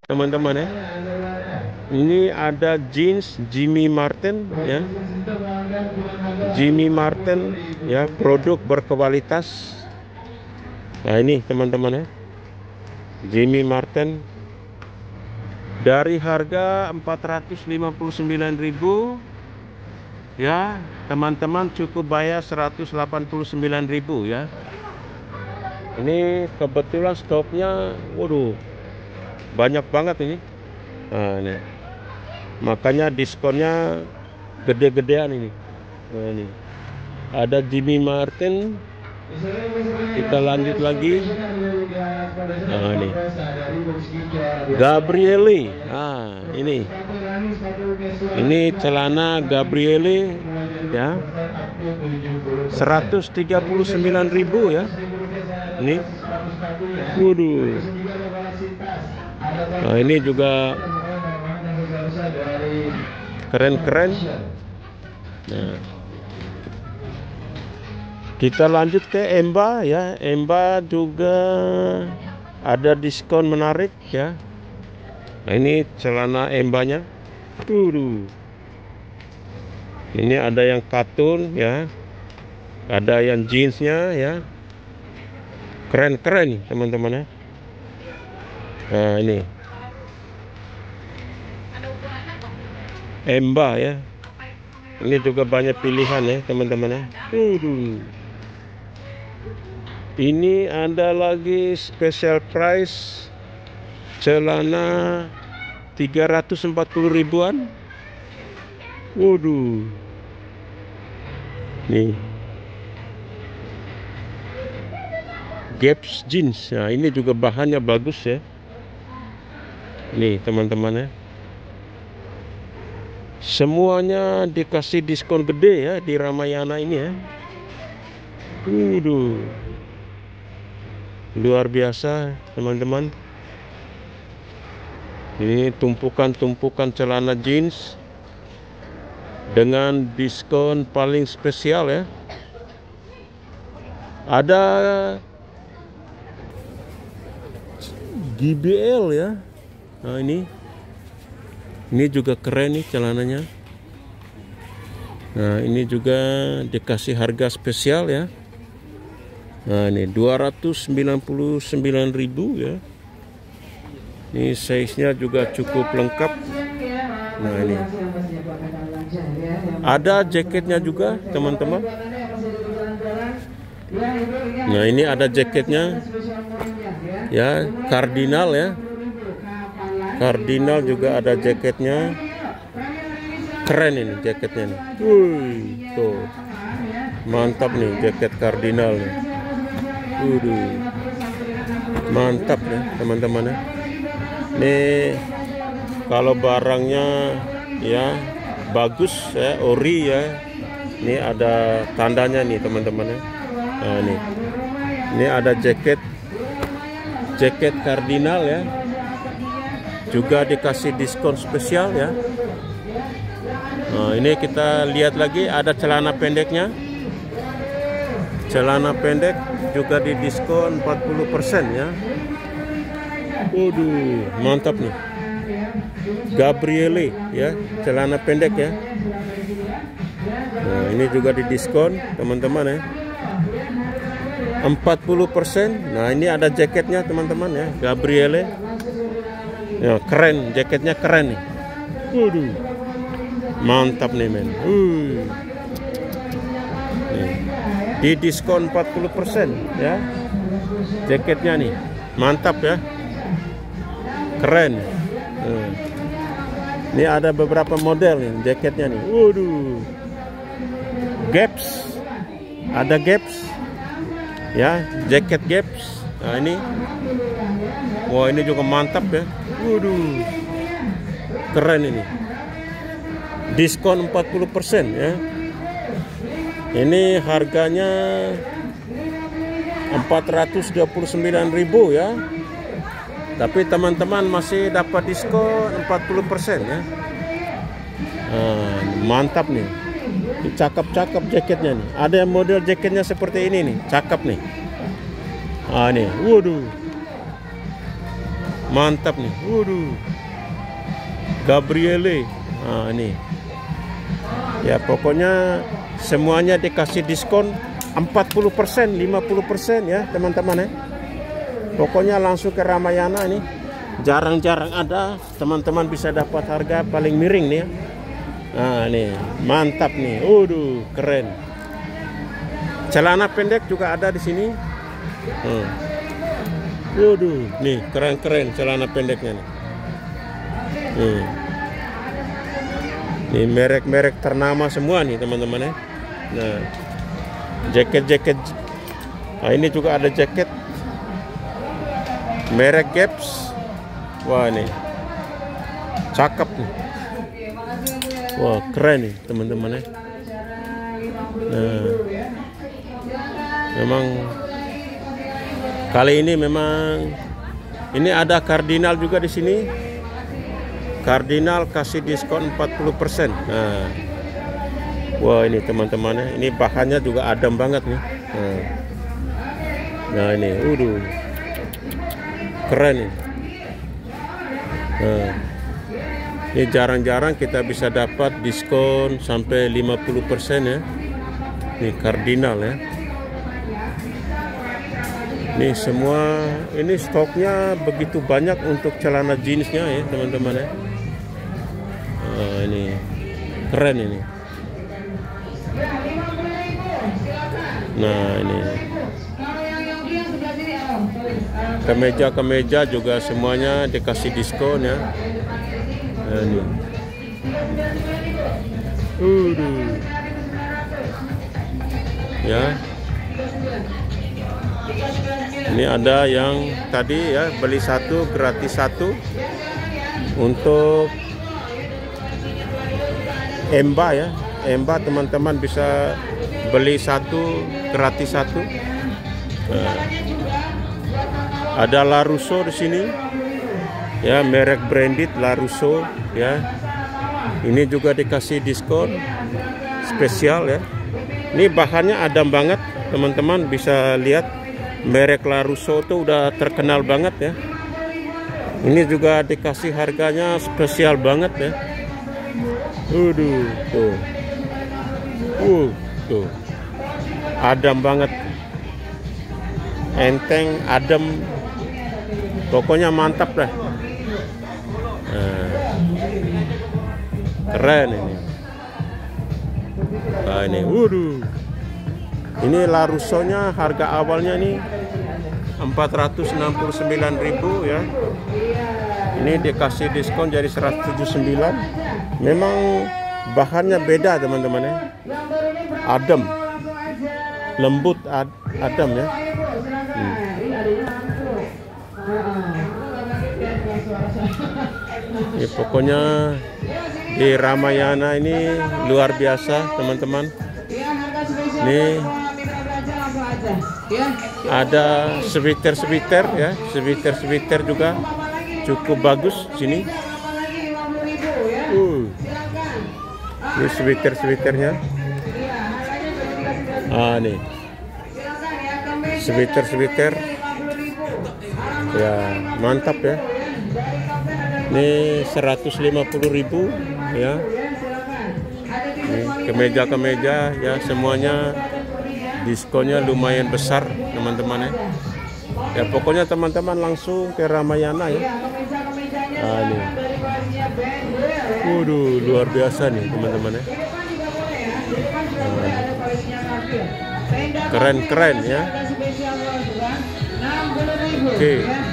teman-teman ya. Ini ada jeans Jimmy Martin ya. Jimmy Martin ya, produk berkualitas. Nah ini teman-teman ya, Jimmy Martin dari harga 459.000 ya, teman-teman cukup bayar 189.000 ya. Ini kebetulan stoknya, waduh, banyak banget ini. Nah, ini makanya diskonnya gede-gedean ini. Nah, ini ada Jimmy Martin. Kita lanjut lagi. Nah, ini Gabriele. Nah, ini celana Gabriele ya, 139.000 ya. Ini, waduh. Nah, ini juga keren-keren. Nah, kita lanjut ke Emba ya. Emba juga ada diskon menarik ya. Nah, ini celana Embanya. Ini ada yang katun ya, ada yang jeansnya ya. Keren-keren nih teman-teman ya. Nah, ini Emba ya. Ini juga banyak pilihan ya teman-teman ya. Ini ada lagi special price celana 340 ribuan. Waduh. Nih. Gaps jeans. Nah, ini juga bahannya bagus ya. Nih teman-teman ya. Semuanya dikasih diskon gede ya di Ramayana ini ya. Waduh. Luar biasa teman-teman. Ini tumpukan-tumpukan celana jeans dengan diskon paling spesial ya. Ada GBL ya. Nah, ini juga keren nih celananya. Nah, ini juga dikasih harga spesial ya. Nah, ini 299.000 ya. Ini size-nya juga cukup lengkap. Nah, ini ada jaketnya juga teman-teman. Nah, ini ada jaketnya ya, kardinal ya. Kardinal juga ada jaketnya. Keren ini jaketnya nih. Tuh. Mantap nih jaket kardinal nih. Mantap ya teman-teman ya. Nih kalau barangnya ya bagus ya, ori ya. Ini ada tandanya nih teman-teman ya. Nah, ini ada jaket kardinal ya. Juga dikasih diskon spesial ya. Nah, ini kita lihat lagi ada celana pendeknya. Celana pendek juga di diskon 40% ya. Waduh, mantap nih. Gabriele ya, celana pendek ya. Nah, ini juga di diskon teman-teman ya. 40%. Nah, ini ada jaketnya teman-teman ya, Gabriele. Ya, keren, jaketnya keren nih. Waduh. Mantap nih men. Di diskon 40% ya. Jaketnya nih. Mantap ya. Keren. Ini ada beberapa model nih jaketnya nih. Waduh. Gaps. Ada Gaps. Ya, jaket Gaps. Nah, ini. Wah, ini juga mantap ya. Waduh. Keren ini. Diskon 40% ya. Ini harganya 429.000 ya. Tapi teman-teman masih dapat diskon 40% ya. Mantap nih. Cakep-cakep jaketnya nih. Ada yang model jaketnya seperti ini nih, cakep nih. Nih, waduh. Mantap nih. Waduh. Gabriele. Nah, ini. Ya, pokoknya semuanya dikasih diskon 40%, 50% ya, teman-teman ya. Pokoknya langsung ke Ramayana ini. Jarang-jarang ada teman-teman bisa dapat harga paling miring nih ya. Nah, nih, mantap nih. Waduh, keren. Celana pendek juga ada di sini. Waduh, nih keren-keren celana pendeknya nih. Ini merek-merek ternama semua nih teman-teman ya. Nah, jaket-jaket. Nah, ini juga ada jaket merek Gaps. Wah, ini cakep nih. Wah, keren nih teman-teman ya. Nah, memang kali ini memang ini ada Cardinal juga di sini. Cardinal kasih diskon 40%. Nah, wah ini teman-teman ya, ini bahannya juga adem banget nih. Nah ini, keren nih. Nah, ini jarang-jarang kita bisa dapat diskon sampai 50% ya. Ini Cardinal ya. Ini semua, ini stoknya begitu banyak untuk celana jeansnya ya teman-teman ya. Ini keren ini. Nah ini kemeja-kemeja juga semuanya dikasih diskon ya. Nah, ini. Ya. Ini ada yang tadi ya, beli satu gratis satu untuk Emba ya. Emba teman-teman bisa beli satu gratis satu. Nah, ada Larusso di sini. Ya, merek branded Larusso ya. Ini juga dikasih diskon spesial ya. Ini bahannya adem banget, teman-teman bisa lihat. Merek Larusso itu udah terkenal banget ya. Ini juga dikasih harganya spesial banget ya. Tuh. Tuh. Adem banget. Enteng, adem. Pokoknya mantap dah. Nah, keren ini. Nah, ini. Ini Larussonya harga awalnya nih 469.000 ya. Ini dikasih diskon jadi 179. Memang bahannya beda teman-teman ya. Adem, lembut, adem ya. Ini pokoknya di Ramayana ini luar biasa teman-teman. Ini ada sweater ya, sweater juga cukup bagus sini. Ini sweaternya. Nih sweater ya, mantap ya. Ini 150.000 ya. Ini kemeja ya, semuanya diskonnya lumayan besar teman-teman ya. Ya pokoknya teman-teman langsung ke Ramayana ya. Nih. Luar biasa nih teman-teman ya. Keren ya. Oke.